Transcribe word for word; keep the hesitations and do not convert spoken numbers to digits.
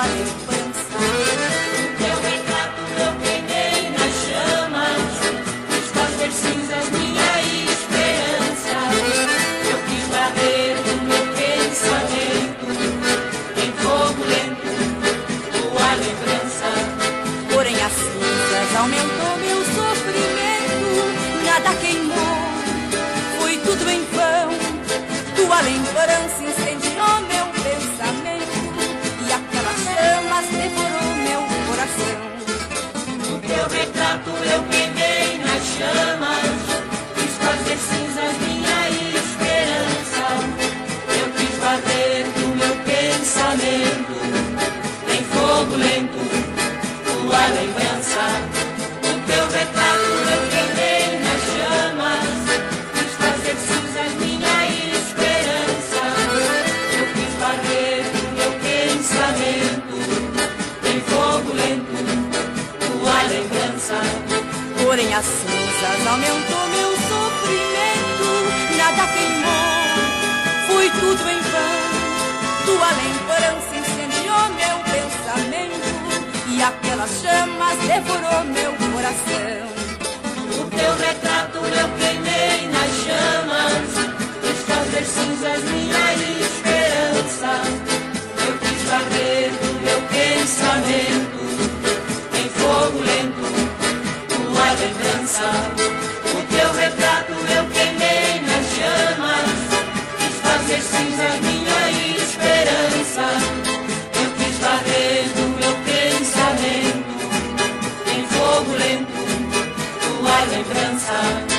lembrança. Teu retrato eu queimei nas chamas, quis fazer cinzas minha esperança. Eu quis varrer do meu pensamento em fogo lento tua lembrança. Porém as cinzas aumentou meu sofrimento, nada queimou, foi tudo em vão. Tua lembrança incendiou meu pensamento e aquelas chamas devorou meu coração. O teu retrato eu queimei nas chamas, quis fazer cinzas minha esperança. Eu quis varrer do meu pensamento em fogo lento tua lembrança. O teu retrato eu queimei nas chamas, quis fazer cinzas minha esperança. Eu quis varrer do meu pensamento em fogo lento tua lembrança. Porém as cinzas aumentou meu sofrimento, nada queimou, foi tudo em vão. Tua lembrança incendiou meu pensamento e aquelas chamas devorou meu coração. O teu retrato eu queimei nas chamas, quis fazer cinzas minha esperança. Eu quis varrer do meu pensamento em fogo lento tua lembrança. O teu retrato eu queimei nas chamas, quis fazer cinzas minha esperança. Eu quis varrer do meu pensamento em fogo lento tua lembrança.